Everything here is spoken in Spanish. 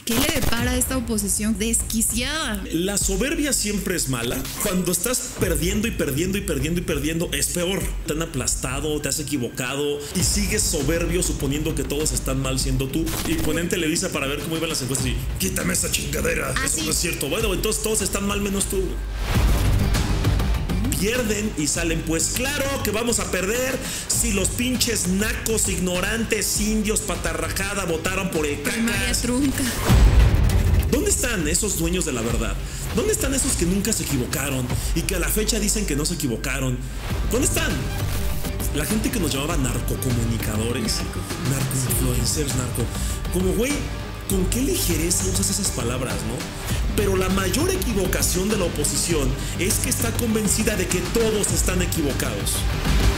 ¿Qué le depara a esta oposición desquiciada? La soberbia siempre es mala. Cuando estás perdiendo y perdiendo y perdiendo y perdiendo, es peor. Te han aplastado, te has equivocado y sigues soberbio suponiendo que todos están mal siendo tú. Y ponen Televisa para ver cómo iban las encuestas y quítame esa chingadera. Eso sí. no es cierto. Bueno, entonces todos están mal menos tú. Pierden y salen, pues claro que vamos a perder si los pinches nacos, ignorantes, indios, patarrajada votaron por el Primaria cacas. trunca. ¿Dónde están esos dueños de la verdad? ¿Dónde están esos que nunca se equivocaron y que a la fecha dicen que no se equivocaron? ¿Dónde están? La gente que nos llamaba narcocomunicadores, narcoinfluencers, como güey, ¿con qué ligereza usas esas palabras, no? Pero la mayor equivocación de la oposición es que está convencida de que todos están equivocados.